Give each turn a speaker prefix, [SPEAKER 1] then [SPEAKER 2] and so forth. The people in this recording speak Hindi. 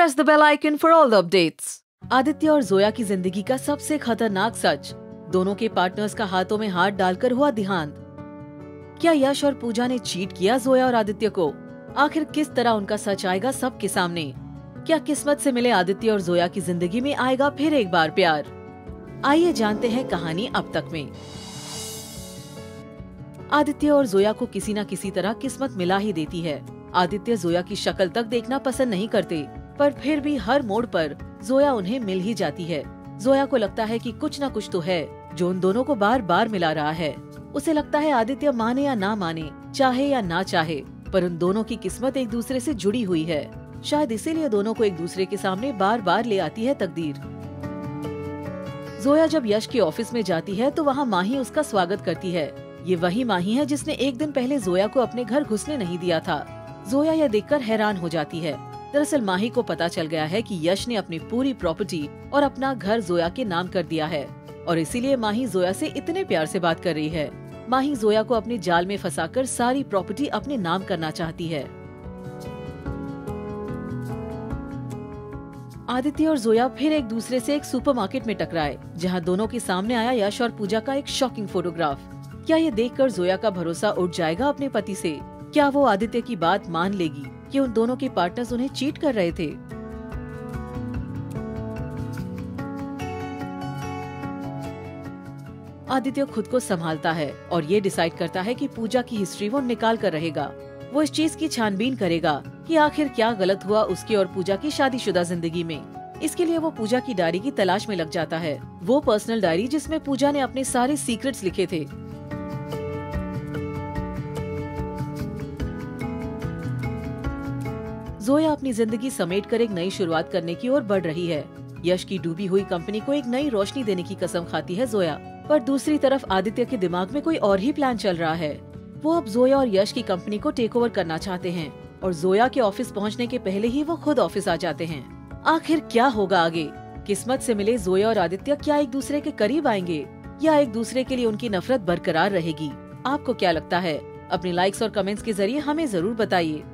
[SPEAKER 1] press the bell icon for all the updates. Aditya और जोया की जिंदगी का सबसे खतरनाक सच, दोनों के पार्टनर्स का हाथों में हाथ डालकर हुआ देहांत। क्या यश और पूजा ने चीट किया जोया और आदित्य को? आखिर किस तरह उनका सच आएगा सबके सामने? क्या किस्मत से मिले आदित्य और जोया की जिंदगी में आएगा फिर एक बार प्यार? आइए जानते हैं कहानी अब तक में। आदित्य और जोया को किसी न किसी तरह किस्मत मिला ही देती है। आदित्य जोया की शक्ल तक देखना पसंद नहीं करते, पर फिर भी हर मोड़ पर जोया उन्हें मिल ही जाती है। जोया को लगता है कि कुछ न कुछ तो है जो उन दोनों को बार बार मिला रहा है। उसे लगता है आदित्य माने या ना माने, चाहे या ना चाहे, पर उन दोनों की किस्मत एक दूसरे से जुड़ी हुई है। शायद इसीलिए दोनों को एक दूसरे के सामने बार बार ले आती है तकदीर। जोया जब यश के ऑफिस में जाती है तो वहाँ माही उसका स्वागत करती है। ये वही माही है जिसने एक दिन पहले जोया को अपने घर घुसने नहीं दिया था। जोया यह देखकर हैरान हो जाती है। दरअसल माही को पता चल गया है कि यश ने अपनी पूरी प्रॉपर्टी और अपना घर जोया के नाम कर दिया है और इसीलिए माही जोया से इतने प्यार से बात कर रही है। माही जोया को अपने जाल में फंसाकर सारी प्रॉपर्टी अपने नाम करना चाहती है। आदित्य और जोया फिर एक दूसरे से एक सुपरमार्केट में टकराए, जहां दोनों के सामने आया यश और पूजा का एक शॉकिंग फोटोग्राफ। क्या ये देखकर जोया का भरोसा उठ जाएगा अपने पति से? क्या वो आदित्य की बात मान लेगी कि उन दोनों के पार्टनर्स उन्हें चीट कर रहे थे? आदित्य खुद को संभालता है और ये डिसाइड करता है कि पूजा की हिस्ट्री वो निकाल कर रहेगा। वो इस चीज की छानबीन करेगा कि आखिर क्या गलत हुआ उसकी और पूजा की शादीशुदा जिंदगी में। इसके लिए वो पूजा की डायरी की तलाश में लग जाता है, वो पर्सनल डायरी जिसमें पूजा ने अपने सारे सीक्रेट्स लिखे थे। जोया अपनी जिंदगी समेटकर एक नई शुरुआत करने की ओर बढ़ रही है। यश की डूबी हुई कंपनी को एक नई रोशनी देने की कसम खाती है जोया, पर दूसरी तरफ आदित्य के दिमाग में कोई और ही प्लान चल रहा है। वो अब जोया और यश की कंपनी को टेक ओवर करना चाहते हैं और जोया के ऑफिस पहुंचने के पहले ही वो खुद ऑफिस आ जाते हैं। आखिर क्या होगा आगे? किस्मत से मिले जोया और आदित्य क्या एक दूसरे के करीब आएंगे या एक दूसरे के लिए उनकी नफरत बरकरार रहेगी? आपको क्या लगता है? अपने लाइक्स और कमेंट्स के जरिए हमें जरूर बताइए।